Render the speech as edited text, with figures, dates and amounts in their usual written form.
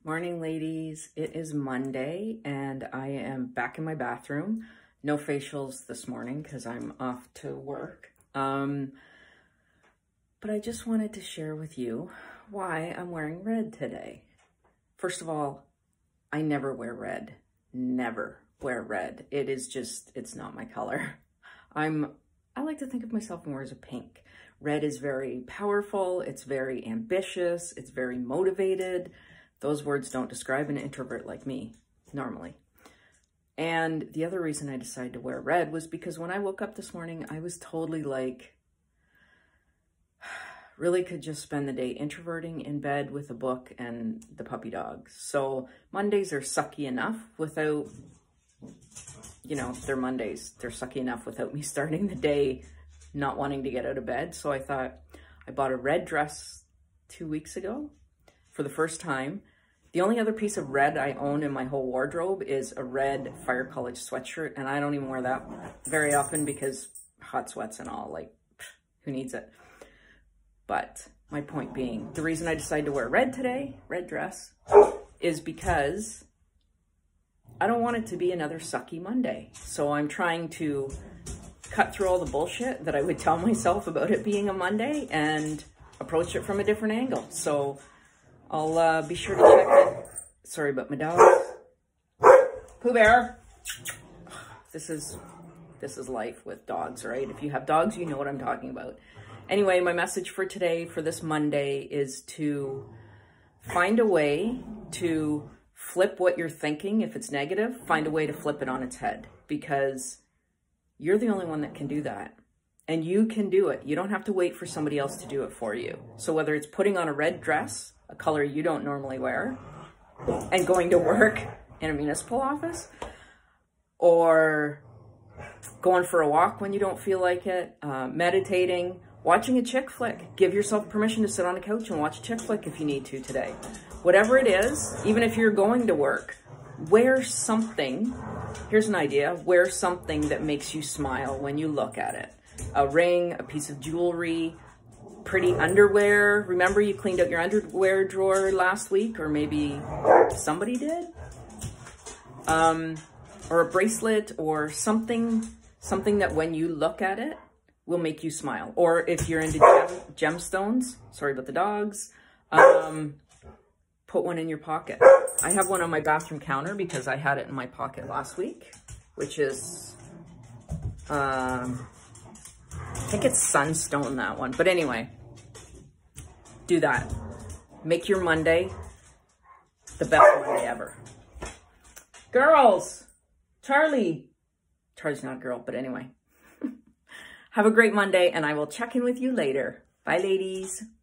Morning, ladies. It is Monday and I am back in my bathroom. No facials this morning because I'm off to work. But I just wanted to share with you why I'm wearing red today. First of all, I never wear red. Never wear red. It is just, it's not my color. I like to think of myself more as a pink. Red is very powerful. It's very ambitious. It's very motivated. Those words don't describe an introvert like me, normally. And the other reason I decided to wear red was because when I woke up this morning, I was totally like, really could just spend the day introverting in bed with a book and the puppy dogs. So Mondays are sucky enough without, you know, they're Mondays. They're sucky enough without me starting the day not wanting to get out of bed. So I thought, I bought a red dress 2 weeks ago for the first time. The only other piece of red I own in my whole wardrobe is a red Fire College sweatshirt, and I don't even wear that very often because hot sweats and all, like, who needs it? But my point being, the reason I decided to wear red today, red dress, is because I don't want it to be another sucky Monday. So I'm trying to cut through all the bullshit that I would tell myself about it being a Monday and approach it from a different angle. So I'll be sure to check it. Sorry about my dog. Pooh Bear. This is life with dogs, right? If you have dogs, you know what I'm talking about. Anyway, my message for today, for this Monday, is to find a way to flip what you're thinking. If it's negative, find a way to flip it on its head, because you're the only one that can do that. And you can do it. You don't have to wait for somebody else to do it for you. So whether it's putting on a red dress, a color you don't normally wear, and going to work in a municipal office, or going for a walk when you don't feel like it, meditating, watching a chick flick. Give yourself permission to sit on a couch and watch a chick flick if you need to today. Whatever it is, even if you're going to work, wear something. Here's an idea. Wear something that makes you smile when you look at it. A ring, a piece of jewelry, pretty underwear. Remember you cleaned out your underwear drawer last week, or maybe somebody did? Or a bracelet, or something that when you look at it will make you smile. Or if you're into gemstones, sorry about the dogs, put one in your pocket. I have one on my bathroom counter because I had it in my pocket last week, which is, I think it's sunstone, that one. But anyway, do that. Make your Monday the best Monday ever. Girls, Charlie's not a girl, but anyway. Have a great Monday, and I will check in with you later. Bye, ladies.